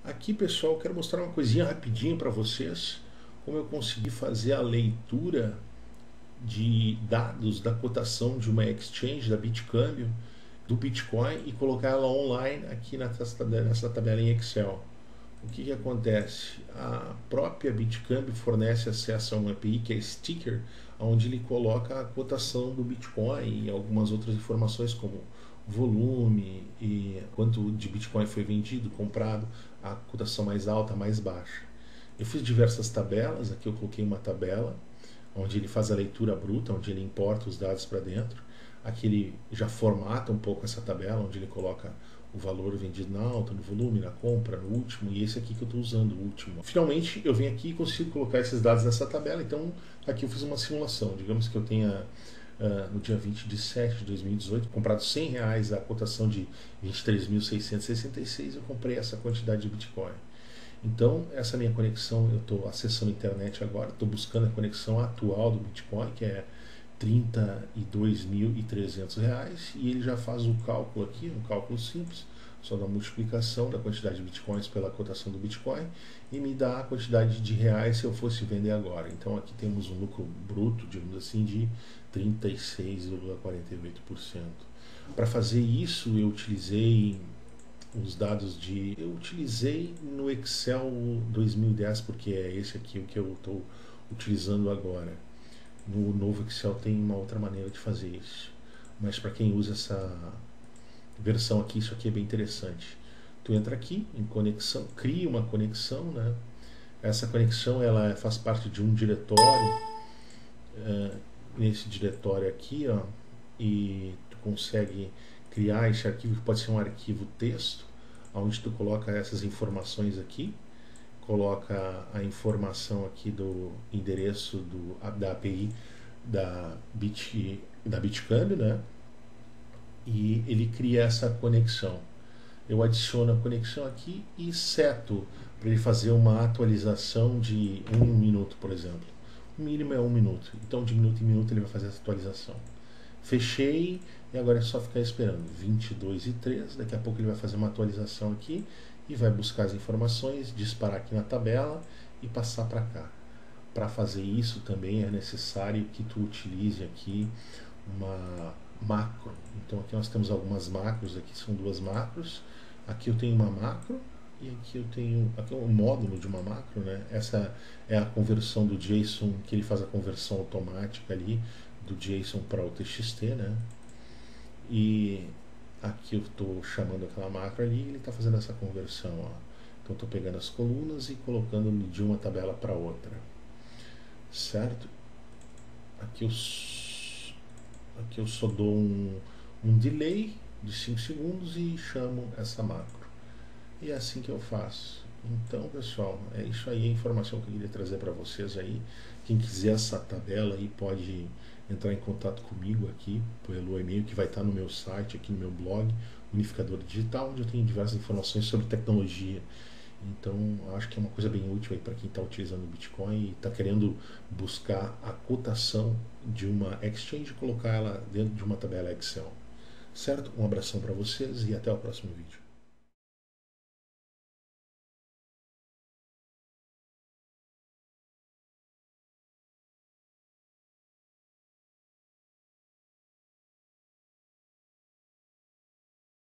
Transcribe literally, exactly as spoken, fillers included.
Aqui, pessoal, eu quero mostrar uma coisinha rapidinho para vocês, como eu consegui fazer a leitura de dados da cotação de uma exchange, da Bitcâmbio, do Bitcoin, e colocar ela online aqui nessa tabela em Excel. O que, que acontece? A própria Bitcâmbio fornece acesso a uma A P I que é Sticker, onde ele coloca a cotação do Bitcoin e algumas outras informações como volume e quanto de Bitcoin foi vendido, comprado, a cotação mais alta, mais baixa. Eu fiz diversas tabelas, aqui eu coloquei uma tabela onde ele faz a leitura bruta, onde ele importa os dados para dentro. Aqui ele já formata um pouco essa tabela, onde ele coloca o valor vendido na alta, no volume, na compra, no último, e esse aqui que eu estou usando, o último. Finalmente eu venho aqui e consigo colocar esses dados nessa tabela, então aqui eu fiz uma simulação. Digamos que eu tenha uh, no dia vinte de setembro de dois mil e dezoito comprado cem reais a cotação de vinte e três mil seiscentos e sessenta e seis, eu comprei essa quantidade de Bitcoin. Então, essa minha conexão, eu estou acessando a internet agora, estou buscando a conexão atual do Bitcoin, que é trinta e dois mil e trezentos reais, e ele já faz o cálculo aqui, um cálculo simples, só da multiplicação da quantidade de Bitcoins pela cotação do Bitcoin, e me dá a quantidade de reais se eu fosse vender agora. Então aqui temos um lucro bruto, digamos assim, de trinta e seis vírgula quarenta e oito por cento. Para fazer isso, eu utilizei os dados de... Eu utilizei no Excel dois mil e dez, porque é esse aqui o que eu estou utilizando agora. No novo Excel tem uma outra maneira de fazer isso. Mas para quem usa essa versão aqui, isso aqui é bem interessante. Tu entra aqui em conexão, cria uma conexão, né? Essa conexão ela faz parte de um diretório. Uh, nesse diretório aqui, ó, e tu consegue criar esse arquivo, que pode ser um arquivo texto, onde tu coloca essas informações aqui, coloca a informação aqui do endereço do, da A P I da, Bit, da Bitcâmbio, né? E ele cria essa conexão. Eu adiciono a conexão aqui e seto para ele fazer uma atualização de um minuto, por exemplo. O mínimo é um minuto. Então, de minuto em minuto, ele vai fazer essa atualização. Fechei e agora é só ficar esperando. vinte e dois e três, daqui a pouco ele vai fazer uma atualização aqui e vai buscar as informações, disparar aqui na tabela e passar para cá. Para fazer isso também é necessário que tu utilize aqui uma macro. Então aqui nós temos algumas macros, aqui são duas macros. Aqui eu tenho uma macro e aqui eu tenho aqui é um módulo de uma macro, né? Essa é a conversão do JSON, que ele faz a conversão automática ali do JSON para o T X T, né? E aqui eu estou chamando aquela macro ali e ele está fazendo essa conversão, ó. Então estou pegando as colunas e colocando de uma tabela para outra, certo? Aqui eu, aqui eu só dou um, um delay de cinco segundos e chamo essa macro. E é assim que eu faço. Então, pessoal, é isso aí, a informação que eu queria trazer para vocês aí. Quem quiser essa tabela aí pode entrar em contato comigo aqui pelo e-mail que vai estar no meu site, aqui no meu blog, Unificador Digital, onde eu tenho diversas informações sobre tecnologia. Então, acho que é uma coisa bem útil aí para quem está utilizando o Bitcoin e está querendo buscar a cotação de uma exchange e colocar ela dentro de uma tabela Excel. Certo? Um abração para vocês e até o próximo vídeo.